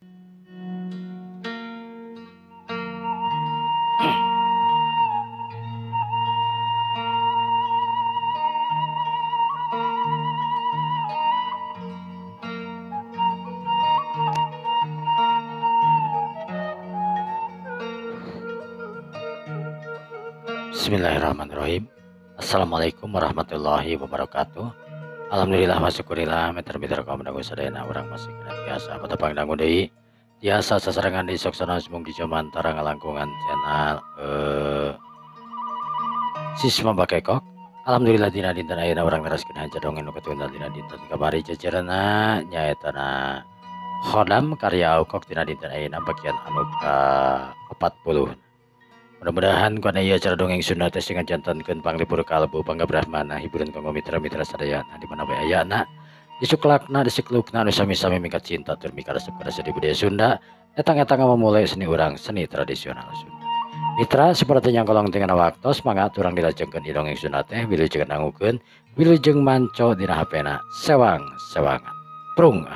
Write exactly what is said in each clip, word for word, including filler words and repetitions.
Bismillahirrahmanirrahim. Assalamualaikum warahmatullahi wabarakatuh. Alhamdulillah wa syukurillah meter-meter kaum dangu sadayana urang masih kena biasa patapang dangu deui biasa sasarangan di soksana semung di jaman tarang langkungan channel eh sisma bakekok. Alhamdulillah dina dinten ayeuna urang neraskeun haja dongeng nu katunggal dina dinten kamari jajarana nyaetana Khodam karya Aukok dina dinten ayeuna bagian anu ka empat puluh. Mudah-mudahan karena ia acara dongeng Sunda tes dengan jantankeun panglipur kalbu pangga brahmana hiburan kanggo mitra-mitra sadayana di mana bae ayana disuklakna disiklukna anu sami-sami mingkat cinta tur mika resep karasa di budaya Sunda etang-etang memulai seni urang seni tradisional Sunda. Mitra seperti yang kolong dengan waktu semangat urang dilajengkeun di dongeng Sunda teh wilujeng nangukeun wilujeng manco dina hapena sewang-sewangan. Prung.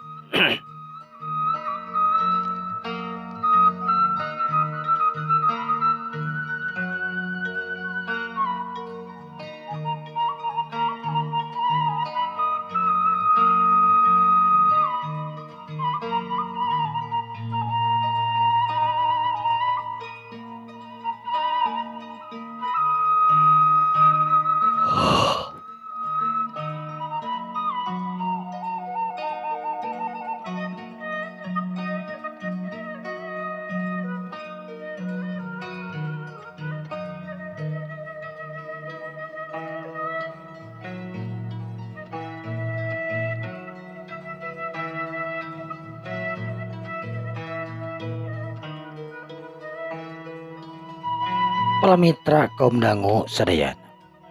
Para mitra kaum dangu sadayana.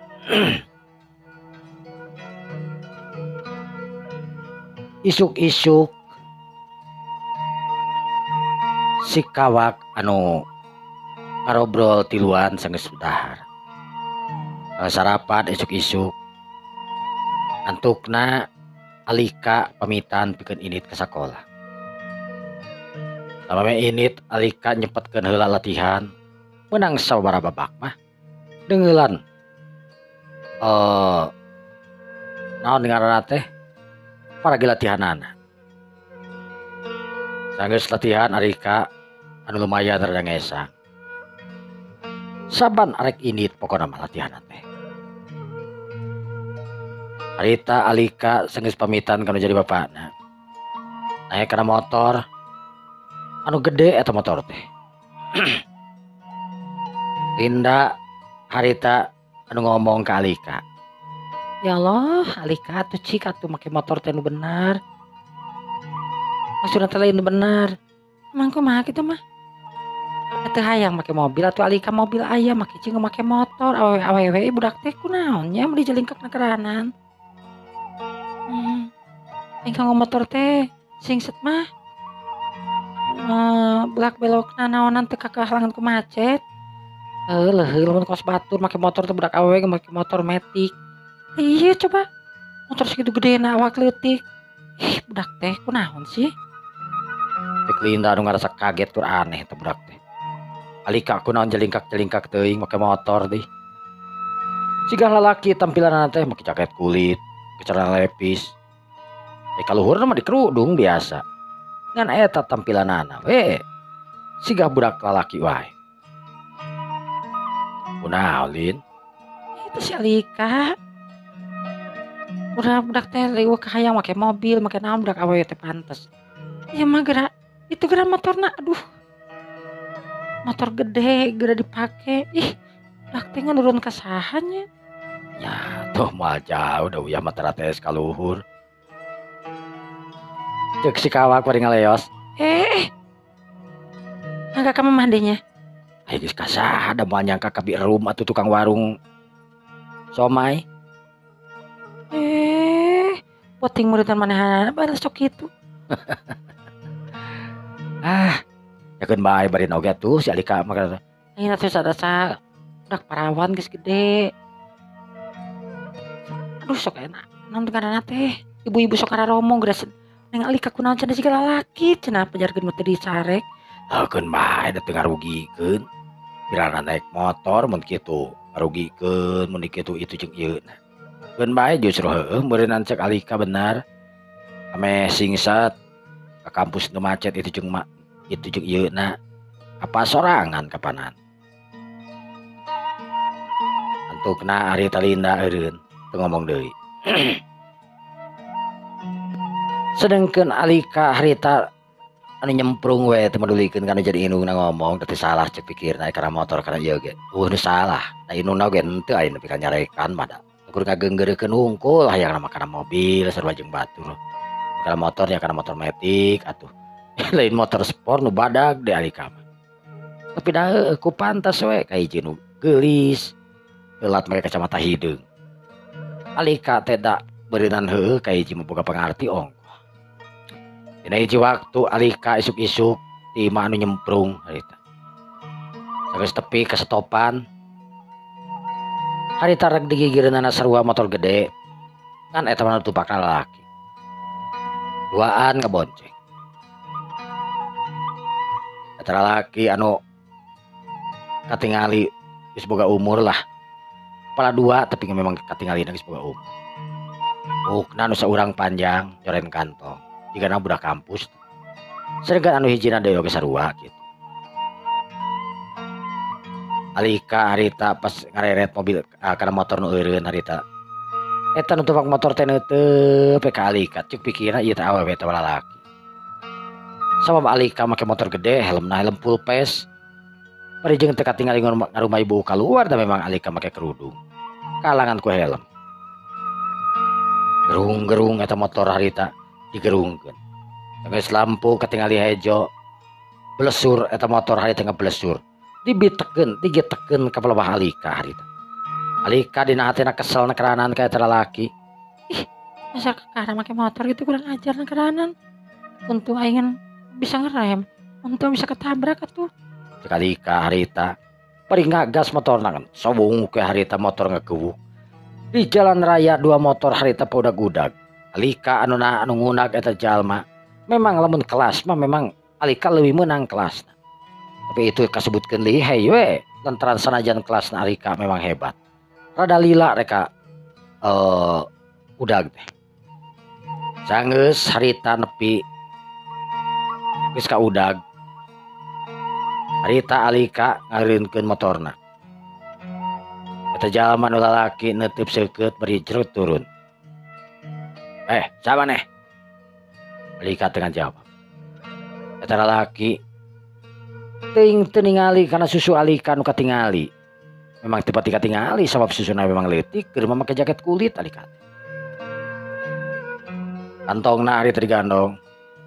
Isuk-isuk si kawak anu ngarobrol tiluan sanggeus dahar. Sarapan isuk-isuk antukna alika pamitan pikeun init ke sakola. Samame init alika nyepetkeun heula latihan menang sababaraha babak mah deungelan eh naon ngaranna teh paragi latihanana. Sanggeus latihan Arika anu lumayan rada ngesang. Saban arek init pokona mah latihanan teh. Harita Alika sanggeus pamitan kana jadi bapana. Naik kana motor anu gede eta motor teh. Linda harita anu ngomong ke Alika. Ya Allah, Alika tuh cik atuh make motor teh nu bener. Maksudna teh lain bener. Emang kumaha kitu mah? Atuh hayang make mobil atuh Alika mobil aya make cing make motor. Awewe budak teh kunaon nya mun dijelingkakna keranan. Hmm. Engkang motor teh singset mah. Eh belak belokna naonan teh kakahalangan ku macet. Eh leuheul mun kos batur make motor teh budak awewe make motor matic. Iya coba motor segitu gedena awak leutik. Ih budak teh kunaon sih? Tik Linda anu ngarasa kaget tur aneh teh budak teh. Alika kunaon jelingkak-jelingkak teuing make motor deui. Siga lalaki tampilanna teh make jaket kulit, celana lepis. Eh kaluhurna mah dikerudung biasa. Ngan eta tampilanana we. Siga budak lalaki wae. Kunaon Lin? Itu si Alika. Udah budak teh leuwih kahayang make mobil, make naon budak awewe teh pantes. Ya mah geura itu geura motorna aduh. Motor gede, geura dipake. Ih, budak teh nurun ka saha nya? Ya, tuh moal jauh da uyah mah terates ka luhur. Ceuk si kawak bari ngaleos. Eh. Angga ka mamah deui nya. Ai geus ka saha da moal nyangka ka birum atuh tukang warung somai. Eh, poting murutan manehana bae sok kitu. Ah, yakeun bae bari oge tuh si Alika mah. Ayeuna teh sadasa budak parawan geus gede. Aduh sok enak. Naon ngaranna teh? Ibu-ibu sok kararomong geura Neng Alika kunaon cenah siga lalaki cenah pajarkeun mah teu disarek. Hakeun bae da teu ngarugikeun. Pirana naik motor mun kitu ngarugikeun mun kitu itu jeung ieu. Keun bae justru heueuh beureunan cek Alika benar. Ame singset ka kampus nu macet itu jeung mak itu jeung ieuna. Apa sorangan kapanan. Antukna ari talinda eureun teu ngomong deui. Sedengkeun Alika harita anu nyemprung we teu madulikeun kana jadi indungna ngomong teu salah cek pikirna karena motor kana ieu ge. Uh nu salah. Da indungna ge henteu aya nepi ka nyarekan mah da. Kur ngageunggeureukeun hungkul hayangna mah kana mobil sarua jeung batur. Kana motornya kana motor metik atuh. Lain motor sport nu badag de Alika mah. Tapi da heueuh ku pantas we ka hiji nu geulis. Telat make kacamata hideung. Alika teh da beureunan heueuh ka hiji boga pangarti ongkoh. Dina hiji waktu Alika isuk-isuk ti imah anu nyemprung harita. Sageus tepi ka stopan. Harita rek digigireunana sarua motor gede. Kan eta mah tumpakna lalaki. Duaan ngabonceng. Eta lalaki anu katingali geus boga umur lah. Kepala dua tapi memang katingalina geus boga umur. Bukna nu saurang panjang nyoren kantong. Jigana budak kampus. Sedangkan anu hijina deui oge sarua kitu. Alika harita pas ngareret mobil uh, kana motor nu eureun harita. Eta nu tumpak motor teh neuteup ka Alika cuk pikirna ieu teh awewe teh lalaki. Sabab Alika make motor gede helmna helm full face. Bari jeung teu katingali ngarumah ibu kaluar da memang Alika make kerudung. Kalangan ku helm. Gerung-gerung eta motor harita digerungkeun. Geus lampu katingali hejo. Blesur eta motor harita ngeblesur. Dibitekeun, digitekeun ka pelebah Alika harita. Alika dina hatena kesel nakeranan ka eta lalaki. Ih, masa kakara make motor gitu kurang ajar nakeranan. Untung aing bisa ngerem, untung bisa ketabrak atuh. Cek Alika harita. Bari ngagas motorna kan. Sobung ke harita motor ngageuwuk. Di jalan raya dua motor harita paudag-udag. Alika anu na anu ngunag eta jalma memang lamun kelas mah memang Alika leuwih meunang kelasna. Tapi itu kasebutkeun lihai we lantaran sanajan kelasna Alika memang hebat. Rada lila reka uh, udag teh. Sanggeus harita nepi geus ka udag. Harita Alika ngareunkeun motorna. Eta jalma nu lalaki neuteub seukeut bari jerut turun. Eh, siapa nih? Alika dengan jawab. Eta lalaki teuing teu ningali kana susu Alika nu katingali. Memang teu pati katingali sabab susuna memang leutik keur make jaket kulit Alika. Kantongna ari teh digandong.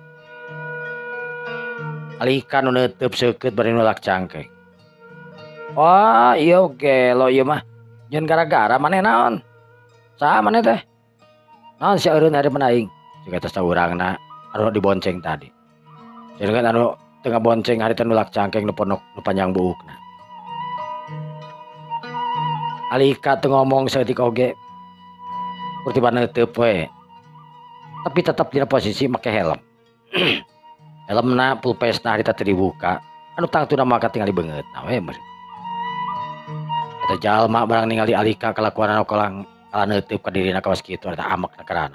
Alika nu neuteub seukeut bari nulak cangkeng. Wah, iya oge lo ieu mah. Jeung gara-gara maneh naon? Saha maneh teh? Naon sia eureun ari menaing? Jeung eta saurangna anu dibonceng tadi. Jeung anu teu ngabonceng harita nulak cangkeng nu ponok nu panjang buukna. Alika teu ngomong saeutik oge. Kurtiba neuteub we. Tapi tetap dina posisi make helm. Helmna full face-na harita teu dibuka. Anu tangtuna mah katingali beungeutna we meureun. Eta jalma barang ningali Alika kalakuan anu kolang kala neuteub ka dirina kawas kitu eta amek nakeranan.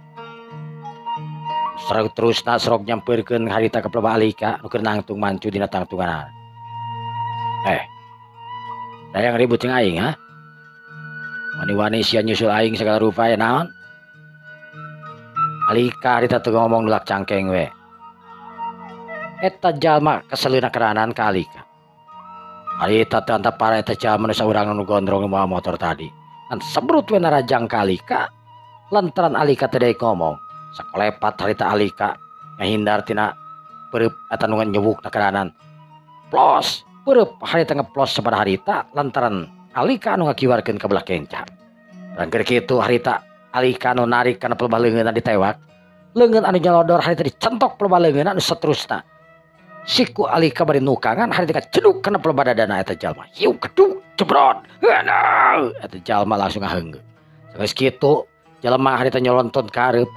Sareng terusna serok nyampeurkeun harita ka pelebah Alika nu keur nangtung mancu dina tangtunganna. Eh. Dayang ribut jeung aing ha? Wani-wani sia nyusul aing segala rupa ya naon? Alika harita teu ngomong nulak cangkeng we. Eta jalma keseleuna keranan ka Alika. Harita teu antap para eta jalma nu saurang nu gondrong nu motor tadi. Kan sebrut we narajang ka Alika. Lantaran Alika teu daek ngomong. Sakolepat harita Alika ngahindar tina peureub eta nu nyewukna keranan. Plos, peureub harita ngeplos sabaraha harita lantaran Alika anu ngakiwarkeun ka belah kenca. Rangkeur kitu harita Alika anu narik kana pelebah leungeunna ditewak. Leungeun anu nyolodor harita dicentok pelebah leungeunna anu saterusna. Siku Alika bari nukangan harita ceduk kana pelebah dadana eta jalma. Hiu keduk jebrot. Heuh. Eta jalma langsung ngaheunggeun. Geus kitu jalma harita nyolonton ka hareup.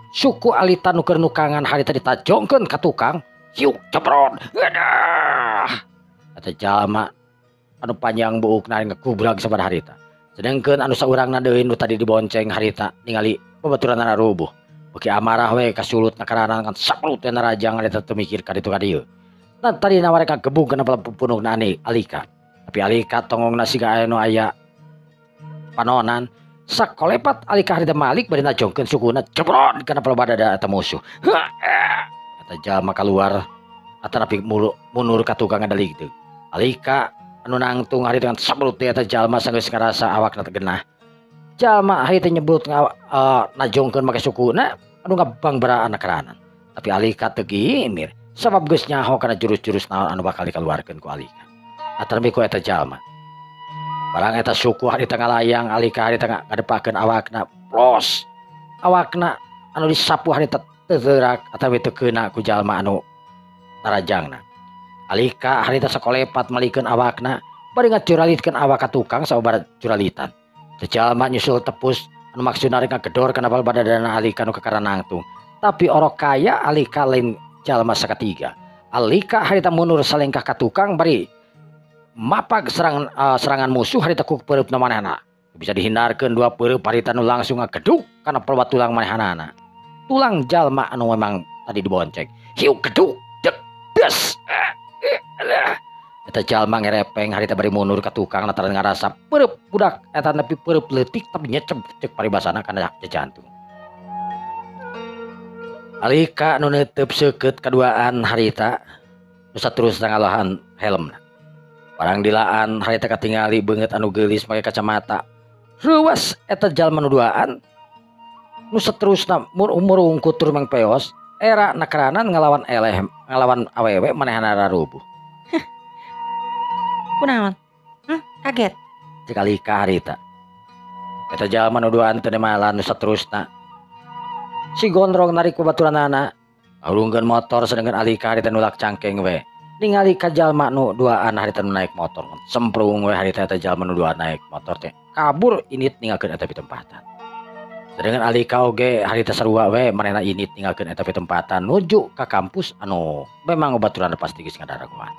suku alita nuker nukangan harita ditajongkeun ka tukang hiuk cebrot adah eta jalma anu panjang buukna ngekubrag sabaraha harita sedengkeun anu saurangna deui nu tadi dibonceng harita ningali babaturanna rubuh beuki amarah we kasulutna karana kan saprut teh narajang harita teu mikir ka ditu ka dieu dan tadi nawareka gebung kana punukna ani Alika tapi Alika tongongna siga anu aya panonan sakolepat Alika harita malik bari najongkeun sukuna cebrot kana palebadada eta musuh eta jalma kaluar atanapi mundur ka tukang ngadalik teu Alika anu nangtung hari dengan sabrut teh eta jalma sanggeus ngarasa awakna teu genah jalma hari teh nyebut uh, najongkeun make sukuna anu ngabang beraan karanan tapi Alika teu gimir sabab geus nyaho kana jurus-jurus naon anu bakal dikeluarkeun ku Alika atanapi ku eta jalma barang eta suku hari teh ngalayang Alika hari teh ngadepakeun awakna plos awakna anu disapu hari teh teu teurak atawi teu keuna ku jalma anu narajangna Alika hari teh sakolepat malikeun awakna bari ngacuralitkeun awak ka tukang sababar curalitan teu jalma nyusul tepus anu maksudna rek ngagedor kana balbadadana Alika nu kakaranangtung tapi orok kaya Alika lain jalma sakatiga Alika hari teh mundur salengkah ka tukang bari mapag serangan uh, serangan musuh hari teh ku peureupna manehna bisa dihindarkeun dua peureub harita nu langsung ngageduk kana pelbat tulang manehanana tulang jalma anu memang tadi dibonceng hiuk geduk dek des eta jalma ngerepeng harita bari mundur ka tukang lantaran ngarasa peureub budak eta nepi peureub leutik tapi nyecep cek paribasana kana jantung Alika nu neuteup seukeut kaduaan harita nu saterusna ngalahan helmna barang dilaan harita katingali beungeut anu geulis make kacamata reuwas eta jalma nu duaan nu saterusna umur ungkut tur mangpeos era nakaranan ngalawan eleh ngalawan awewe manehna rarubuh kunaon hmm, kaget cek Alika harita eta jalma nu duaan teu nemalan nu saterusna si gondrong narik babaturanana ngahulungkeun motor sedengkeun Alika harita nulak cangkeng we ningali ka jalma nu duaan harita nu naik motor semprung we harita eta jalma nu duaan naik motor teh kabur init ninggalkeun eta pitempatan sedangkan Alika oge harita sarua we manehna init ninggalkeun eta pitempatan nuju ka kampus anu memang babaturanna pasti geus ngadaragoan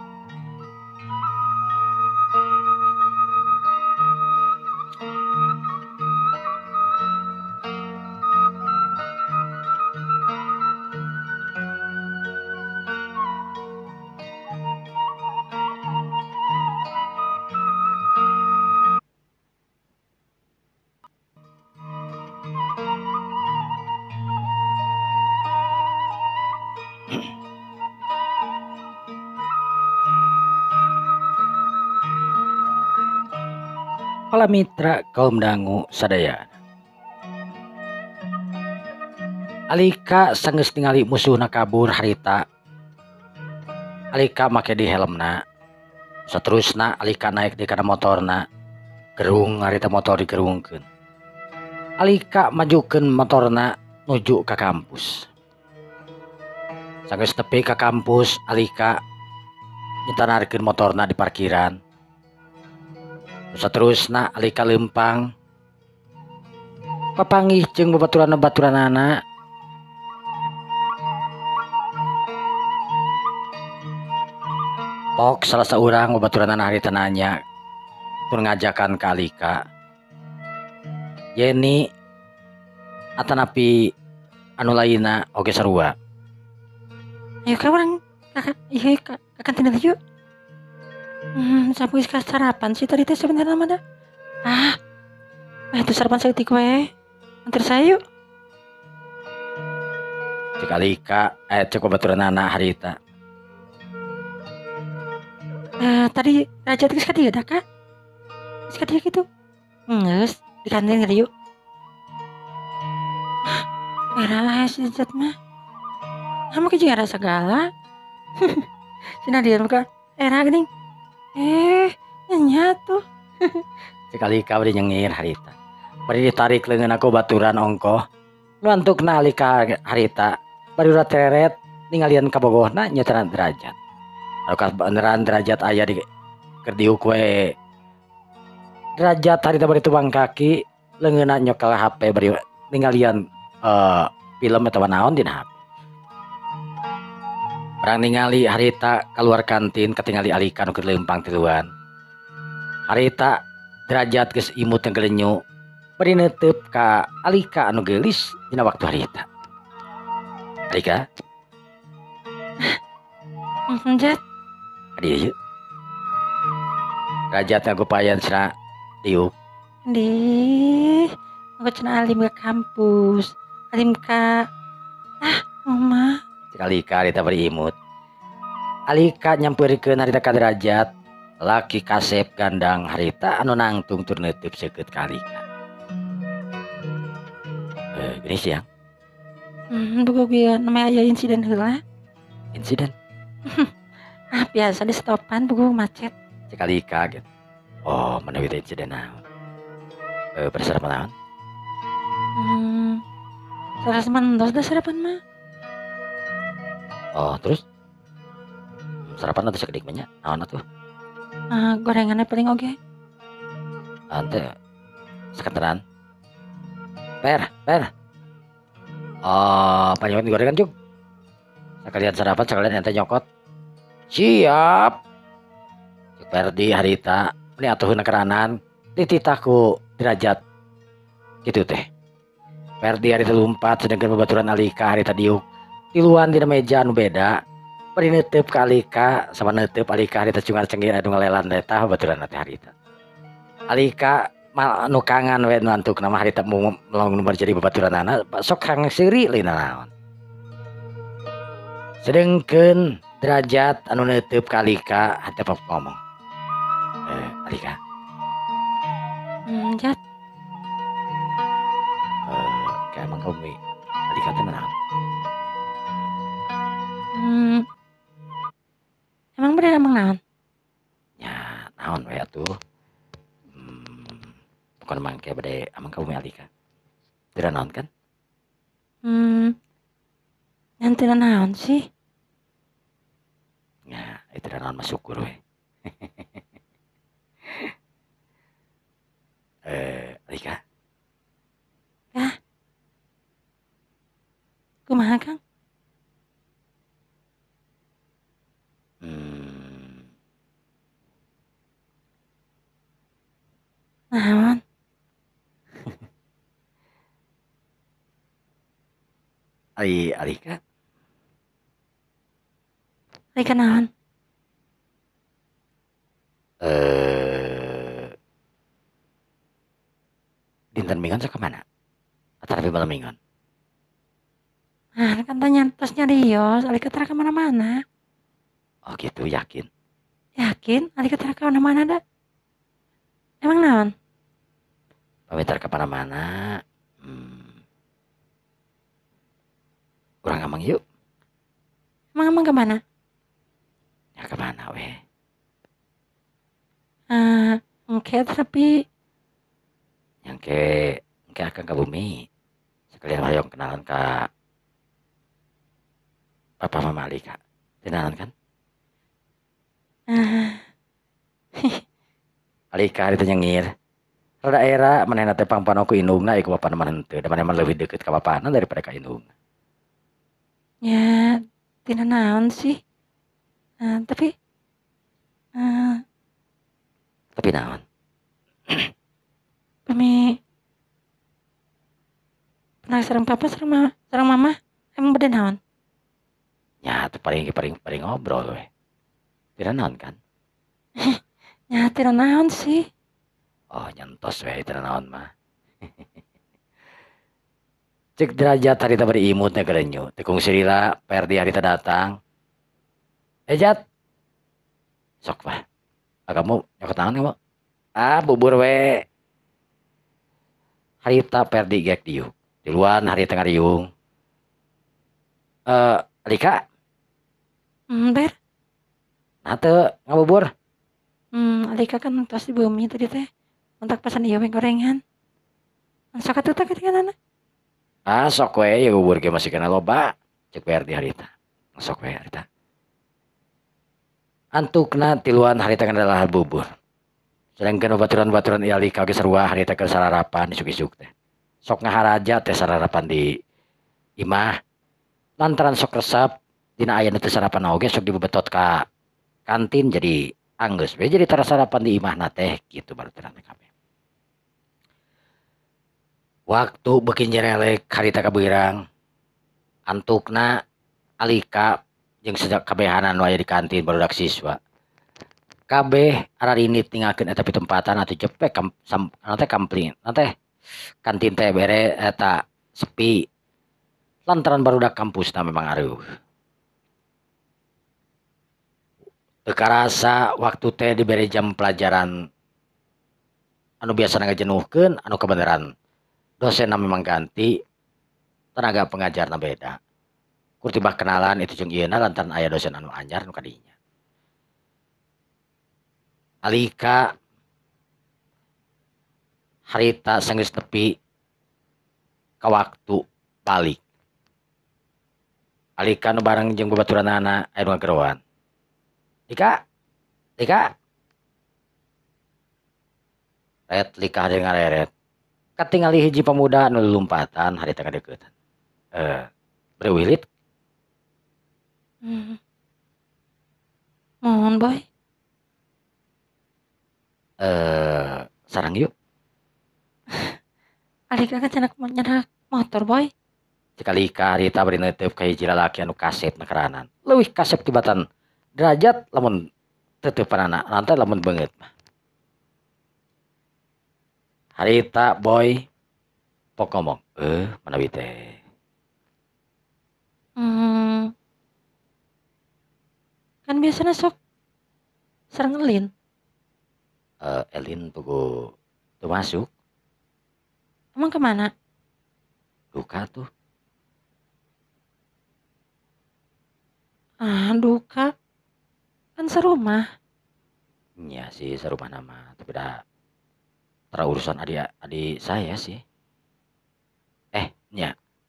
Para mitra kaum dangu sadaya Alika sanggeus ningali musuhna kabur harita Alika make di helmna saterusna Alika naik di kana motorna gerung harita motor digerungkeun Alika majukeun motorna nuju ka kampus sanggeus nepi ka kampus Alika nyetanarkeun motorna di parkiran saterusna Alika lempang papanggih jeung babaturan-baturanana pok salah seorang babaturanana harita nanya tur ngajakan ka Alika Yeni atanapi anu lainna oge sarua ayo ka urang kakak iya ka kantin yuk Hmm, sapu geus sarapan sih tadi teh sebenarnya mah dah. Ah, eh itu sarapan saeutik we. Antar saya yuk. Cek Alika, eh cek babaturanana harita. Eh tadi raja geus ka dieu da Kak? Geus ka dieu kitu. Geus, di kantin yuk. Era lah si Jat mah. Kamu ke jeung rasa segala. Cina dia muka era geuning. Eh, nyatu. Sekali kau nyengir harita. Bari ditarik leungeun aku baturan ongkoh. Nuantukna Alika harita. Bari udah teret ningalian kabogohna nyeteran derajat. Anu beneran derajat aya di keur diuk we. Derajat harita bari tubang kaki leungeunna nyokel H P bari ningalian uh, film atau naon dina H P. Barang ningali harita keluar kantin ketingali Alika nu keur leumpang tiluan. Harita derajat geus imut yang gelenyu bari neuteub ka Alika anu geulis dina waktu harita. Alika, Hmm, Jat. adieu yeuh. Derajat ngagupayan cenah diuk. Di aku cenah alim ke kampus. Alim ka ah, Mama. Cek Alika harita bari imut. Alika nyampeurkeun harita ka derajat. Laki kasep gandang harita anu nangtung tur neuteub seukeut ka Alika. Eh, gini siang. Hmm, buku gue namanya aya insiden heula. Insiden. Ah, biasa di stopan buku macet. Cek Alika gitu. Oh, mana itu insiden naon? Eh, pada sarapan naon? Hmm. Saras mendos dah sarapan mah. Oh, terus? Hmm, sarapan atau sekedik banyak? Naon atuh? Ah, gorengannya paling oge. Ante sekanteran. Per, per. Oh, panjang gorengan cuk. Sekalian sarapan, sekalian ente nyokot. Siap. Cuk Perdi harita, ini atuh keranan, dititaku derajat. Gitu teh. Perdi harita lumpat sedangkan babaturan Alika harita diuk. Tiluan dina meja anu beda. Bari neuteub ka Alika sama neuteub Alika harita cungar cengir anu ngalelan eta babaturan teh harita. Alika mal anu kangen we nantuk nama harita mau melong nomor jadi babaturanana sok kang seuri leuna naon. Sedengkeun derajat anu neuteub ka Alika hatep ngomong. Eh, Alika. Hmm, Jat. Eh, kayak emang kamu Alika teh naon? Hmm. Emang bener emang naon? Ya, naon we atuh. Hmm, bukan mangke bade emang kamu Alika. Tidak naon kan? Hmm. Yang tidak naon sih? Ya, itu tidak naon mah syukur we. eh, Alika. Kah? Kumaha, Kang? Hmm, Naon? ai Alika. Alika naon? Eh, dinten minggon sa kemana? Atau lebih malam minggon? Ah, kan tanya tos nyarios, Alika tara kemana-mana. Oh gitu, yakin? Yakin? Alika tara kemana-mana dah. Emang naon? Pamitar kemana-mana. Hmm. Kurang ngomong yuk. Emang emang kemana? Ya kemana weh? Ah, engke tapi Yang ke, ke akan ke bumi. Sekalian hayong kenalan ke Papa Mama Alika. Kenalan kan? ah, Alika itu nyengir. Rada era manehna teh pangpano ku indungna ieu bapa mah henteu. Da maneh mah leuwih deukeut ka bapana daripada ka indung. ya tidak naon sih. Ah, tapi ah, Tapi naon? kami pernah sareng papa sareng mama, sareng mama emang beda naon? Ya, tuh paling paling paling ngobrol weh. Tidak naon kan? Ya tidak naon sih. Oh, nyentos weh tidak naon mah. Cek derajat harita bari imut na gerenyu. Tekung sirila Perdi harita datang. Eh Jat. Sok bah. Ah, kamu nyokot naon kamu? Ah, bubur we. Harita Perdi gek diuk. Di luar harita ngariung. Eh, Alika. Hmm, ber. Nah teu ngabubur. Hmm, Alika kan tos di bumi tadi teh. Untuk pesan ieu we gorengan. Sok atuh teh ketinggalan. Ah, sok we ya bubur ge masih kena loba. Cek Perdi harita. Sok we harita. Antukna tiluan harita kan adalah bubur. Sedangkan baturan-baturan iali kage sarua harita ke sararapan isuk-isuk teh. Sok ngaharaja teh sararapan di Imah lantaran sok resep dina aya teu sarapan oge sok dibebetot ka kantin jadi anggeus we jadi tara sarapan di imahna teh gitu baru terang kabeh. Waktu beuki nyerelek harita kabeurang antukna alika jeung sejak kabehanan waya di kantin barudak siswa. Kabeh ararinit tinggalkeun eta pitempatan atuh cepek kam, sam, teh kampling teh kantin teh bere eta sepi lantaran barudak kampusna memang areuh. Teu karasa waktu teh dibere jam pelajaran anu biasa ngajenuhkeun anu kebenaran dosenna memang ganti tenaga pengajarna beda. Kur tibah kenalan itu jeung ieuna lantaran aya dosen anu anyar nu kadinya. Alika harita sanggeus nepi ka waktu balik. Alika nu bareng jeung babaturanana aya nu ngagerowan. Dika, Dika. Ret Lika ada ngareret. Katingali hiji pemuda anu lumpatan harita ngadeukeut. Eh, Breuwilit. Hmm. Mohon boy. Eh, sarang yuk. Alika kan cenah nyenak motor boy. Cek Alika harita bari neuteup ka hiji lalaki anu kasep na karanan. Leuwih kasep tibatan derajat lamun teuteupannana lantaran lamun beungeut mah. Harita boy pok ngomong, "Eh, manawi teh?" Hmm. Kan biasanya sok sareng Elin. Eh, Elin tugu teu masuk. Emang kemana? Duka tuh. Ah, duka. Kan serumah. Iya sih serumah nama, tapi dah tara urusan adik adik saya sih. Eh, nya.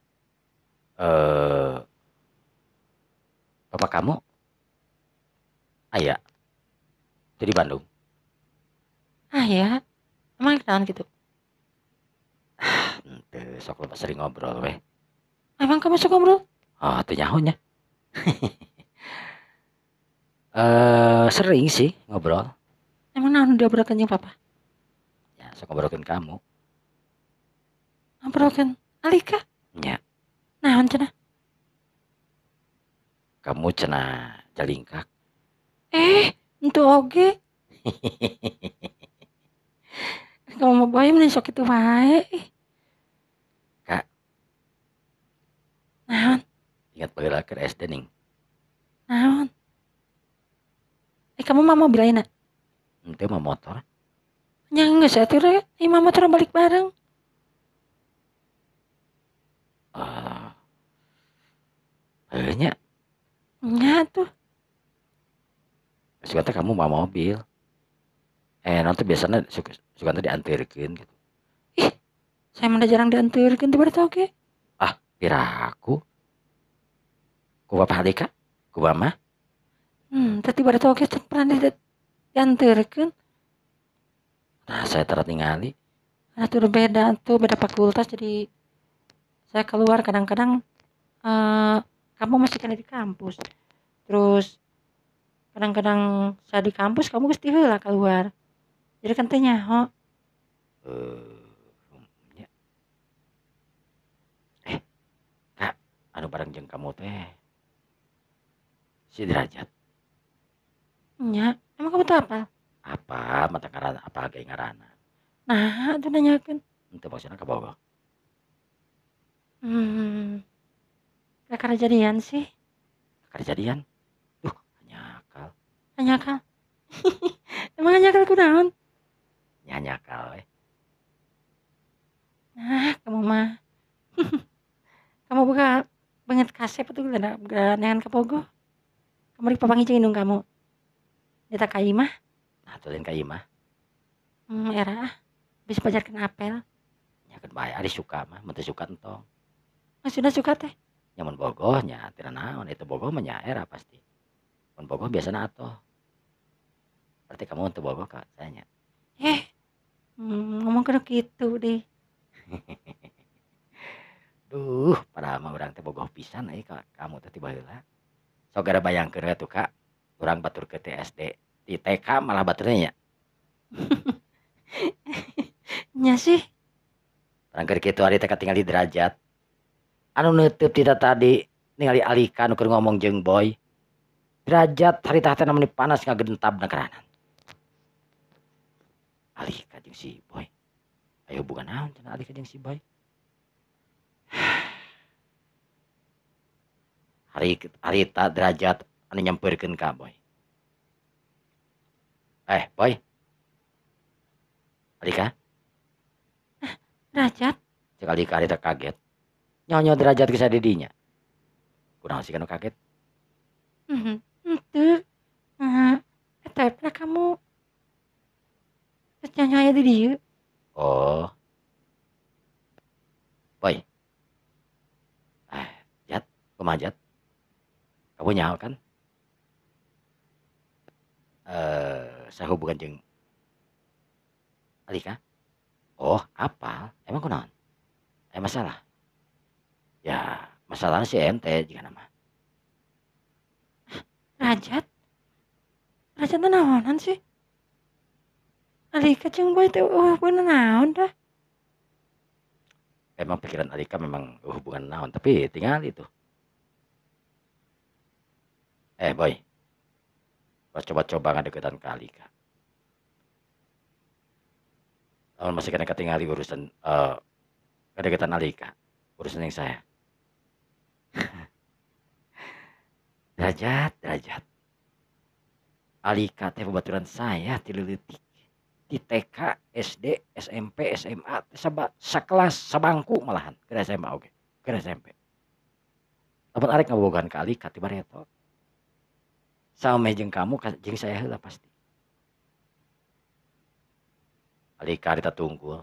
Eh, Bapak kamu? Aya. Itu di Bandung. Ah ya. Emang kenalan gitu. Henteu sok loba sering ngobrol weh. Emang kamu suka ngobrol? Oh, teu nyaho nya. Eh, sering sih ngobrol. Emang naon diobrolkeun jeung papa? Ya, sok ngobrolkeun kamu. Ngobrolkeun Alika? Nya, Naon cenah? kamu cenah jalingkak. Eh, entu oge. Kamu mau boy mending sok itu wae. Kak, Naon? ingat baheula keur S D ning. Naon? Eh, kamu mah mobil ayeuna? Henteu mah motor. Nya geus atuh re, ieu mah motor balik bareng. Eh, heuh nya. Nya tuh. Suka teh kamu mau mobil. Eh, nanti biasanya suka suka teh diantarkeun gitu. Ih, saya mah jarang diantarkeun ti bari oge. Ah, piraku. Ku bapak Alika? Ku mama? Hmm, tadi bari oge teh pernah di- diantarkeun. Nah, saya tara tingali. Nah, tuh beda tuh beda fakultas jadi saya keluar kadang-kadang eh kamu masih kan di kampus. Terus kadang-kadang saya di kampus kamu geus ti heula keluar. Jadi kan teh nyaho. Eh, nya. Eh, Kak, anu bareng jeung kamu teh. Si Derajat. Nya, emang kamu tuh apa? Apa mata ngaranna apa ge ngaranna? Nah, tuh nanyakeun. Henteu maksudna ka Bogor. Hmm. Kakak jadian sih. Kejadian. Duh, nyakal. Nyakal. Emang nyakal kunaon? Nya nyakal we. Nah, kamu mah. Kamu buka banget kasep tuh gak ada nehan ke Pogo. Kamu di papangi jeung indung kamu. Eta ka imah. Nah, tuh lain ka imah. Hmm, era bisa pajarkeun apel. Nyakeun bae ari suka mah, mun teu suka entong. Maksudna suka teh. Nyamun bogoh nya teu naon itu bogoh mah nya era pasti. Mun bogoh biasana atoh. Berarti kamu teu bogoh ka saya nya. Eh, hmm, ngomong kudu kitu deh. Duh, padahal mah urang teh bogoh pisan euy ka kamu teh ti baheula. Sok gara bayangkeun we tuh Kak, urang batur ke T S D, di T K malah baturnya nya. Nya sih. Urang keur kitu ari teh katingali derajat. Anu neuteub ti tadi ningali Alika nu keur ngomong jeung Boy. Derajat harita teh namanya panas ngagentab nakaranan. Alika jeung si Boy. Aya hubungan naon cenah Alika jeung si Boy? Hari harita derajat anu nyampeurkeun ka Boy. Eh, Boy. Alika? Derajat? Cek Alika harita kaget. Nyonya derajat kisah didinya. Kunaon sih kanu kaget? Mhm, henteu. Nah, eta pernah kamu nyanyi aya di dieu. Oh. Boy. Eh, Jat, kumaha Jat? Kamu nyaho kan? Eh, sahubungan jeung Alika? Oh, apal? Emang kunaon? Aya masalah? Ya, masalahnya si ente jika nama. Derajat? Derajat teh naonan sih? Alika jeung Boy teh hubungan naon dah? Emang pikiran Alika memang hubungan naon, tapi tinggal itu. Eh, Boy. Coba-coba ngadeketan ka Alika. Lamun masih kena ketinggali urusan uh, ngadeketan Alika. Urusan yang saya. Derajat, derajat. Alika teh babaturan saya ti leutik. Di T K, S D, S M P, S M A, saba, sakelas, sabangku malahan. Ke S M A oge, ke S M P. Lamun arek ngabobogan ka Alika ti bareto. Sameh jeung kamu jeung saya heula pasti. Alika harita tunggul.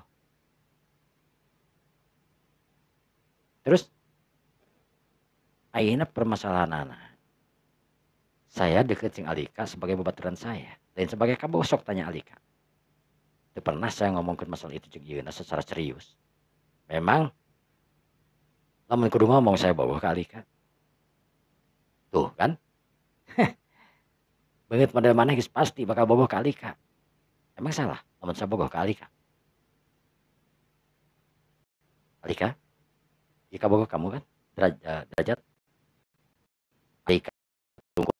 Terus ayeuna permasalahanana. Saya deket jeung Alika sebagai babaturan saya dan sebagai kamu sok tanya Alika. Teu pernah saya ngomongkeun masalah itu jeung ieuna secara serius. Memang lamun kudu ngomong saya bogoh ka Alika. Tuh kan? Beungeut model maneh geus pasti bakal bogoh ka Alika. Emang salah lamun saya bogoh ka Alika? Alika? Jika bogoh kamu kan? Derajat, derajat. Alika. Tunggu.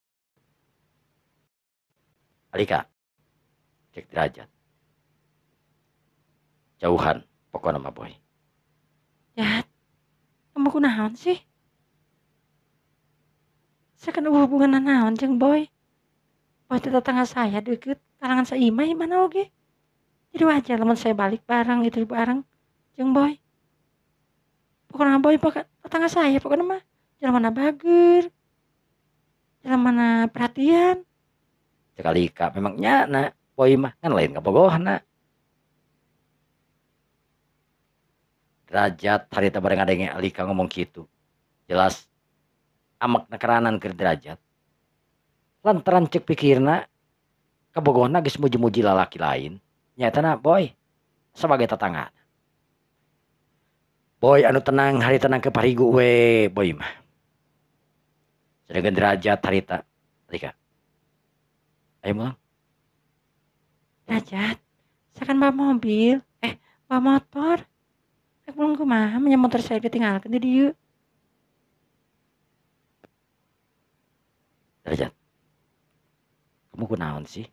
Alika. Cek derajat. Jauhan pokoknya mah Boy. Jat, kamu kunaon sih? Saya kan hubungan naon jeung Boy. Boy teh tetangga saya deket, kalangan saimah mana oge. Jadi wajar lamun saya balik bareng itu bareng jeung Boy. Pokoknya Boy pokok tetangga saya pokoknya mah jalan mana bager. Jalan mana perhatian. Cek Alika memang nyana Boy mah kan lain kabogohna. Derajat harita bareng adenge Alika ngomong gitu. Jelas amak nakaranan keur derajat. Lantaran cek pikirna kabogohna geus muji-muji lalaki lain. Nyatana Boy sebagai tetangga. Boy anu tenang hari tenang ke parigu we Boy mah. Sedangkan derajat harita Alika. Ayo mulang. Derajat, saya kan bawa mobil, eh bawa motor. Aku belum kumaha punya motor saya ditinggalkan di dieu. Derajat. Kamu kunaon sih?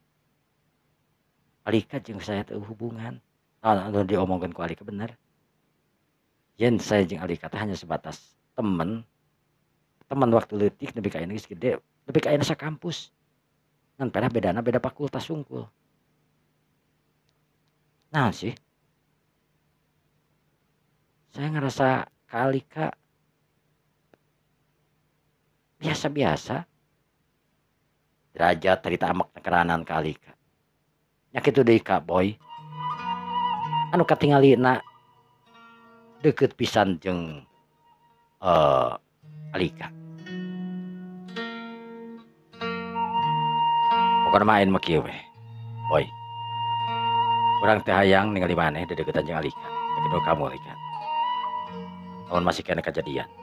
Alika jeung saya teu hubungan. Anu diomongkeun ku Alika bener. Yen saya jeung Alika teh hanya sebatas temen. Teman waktu leutik nepi ka ayeuna geus gede, nepi ka ayeuna sakampus. Ngan pernah bedana beda fakultas sungkul. Naon sih? Saya ngerasa ka Alika biasa-biasa. Derajat cerita amak nakaranan ka Alika. Nya kitu deui ka Boy. Anu katingalina deukeut pisan jeung uh, Alika. Pokona main mah kieu we. Boy. Urang teh hayang ningali maneh dedeketan jeung Alika. Kedua kamu Alika. namun masih kena kejadian.